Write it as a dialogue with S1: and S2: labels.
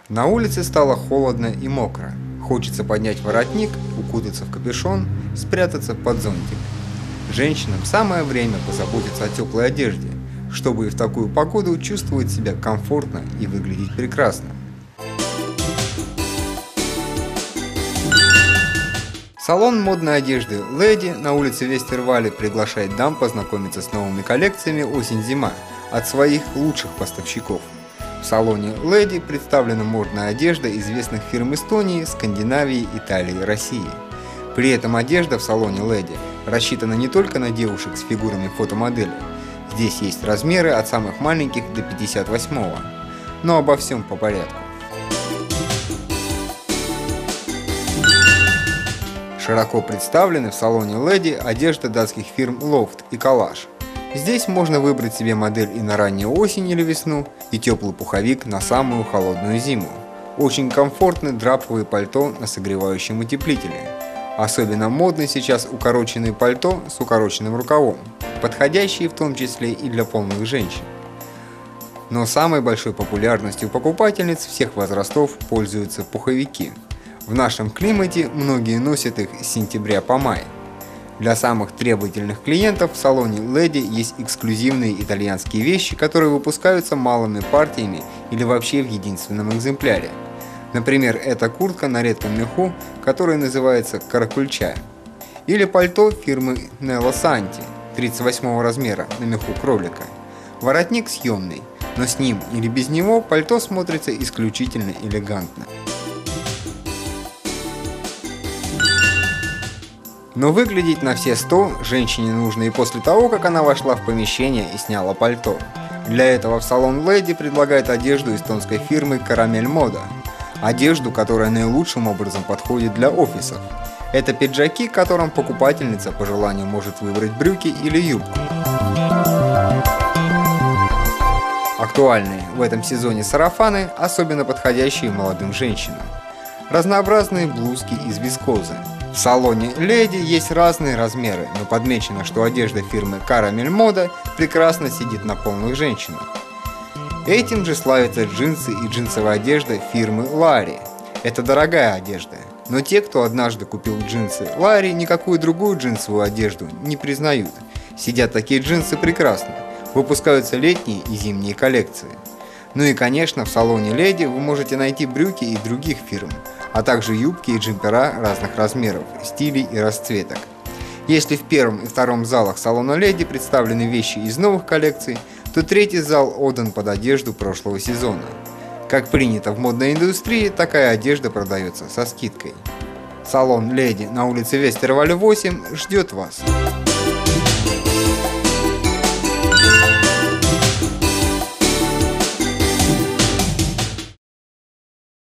S1: На улице стало холодно и мокро. Хочется поднять воротник, укутаться в капюшон, спрятаться под зонтик. Женщинам самое время позаботиться о теплой одежде, чтобы и в такую погоду чувствовать себя комфортно и выглядеть прекрасно. Салон модной одежды «Леди» на улице Вестервале приглашает дам познакомиться с новыми коллекциями осень-зима от своих лучших поставщиков. В салоне «Леди» представлена модная одежда известных фирм Эстонии, Скандинавии, Италии, России. При этом одежда в салоне «Леди» рассчитана не только на девушек с фигурами фотомоделей. Здесь есть размеры от самых маленьких до 58-го. Но обо всем по порядку. Широко представлены в салоне «Леди» одежда датских фирм Loft и Collage. Здесь можно выбрать себе модель и на раннюю осень или весну, и теплый пуховик на самую холодную зиму. Очень комфортны драповые пальто на согревающем утеплителе. Особенно модны сейчас укороченные пальто с укороченным рукавом, подходящие в том числе и для полных женщин. Но самой большой популярностью покупательниц всех возрастов пользуются пуховики. В нашем климате многие носят их с сентября по май. Для самых требовательных клиентов в салоне «Леди» есть эксклюзивные итальянские вещи, которые выпускаются малыми партиями или вообще в единственном экземпляре. Например, это куртка на редком меху, которая называется «Каракульча». Или пальто фирмы Nello Santi 38 размера на меху кролика. Воротник съемный, но с ним или без него пальто смотрится исключительно элегантно. Но выглядеть на все 100 женщине нужно и после того, как она вошла в помещение и сняла пальто. Для этого в салон «Леди» предлагает одежду эстонской фирмы Caramel Moda. Одежду, которая наилучшим образом подходит для офисов. Это пиджаки, которым покупательница по желанию может выбрать брюки или юбку. Актуальные в этом сезоне сарафаны, особенно подходящие молодым женщинам. Разнообразные блузки из вискозы. В салоне «Леди» есть разные размеры, но подмечено, что одежда фирмы Caramel Moda прекрасно сидит на полных женщинах. Этим же славятся джинсы и джинсовая одежда фирмы Lari. Это дорогая одежда, но те, кто однажды купил джинсы Lari, никакую другую джинсовую одежду не признают. Сидят такие джинсы прекрасно, выпускаются летние и зимние коллекции. Ну и конечно, в салоне «Леди» вы можете найти брюки и других фирм, а также юбки и джемпера разных размеров, стилей и расцветок. Если в первом и втором залах салона «Леди» представлены вещи из новых коллекций, то третий зал отдан под одежду прошлого сезона. Как принято в модной индустрии, такая одежда продается со скидкой. Салон «Леди» на улице Вестервале 8 ждет вас.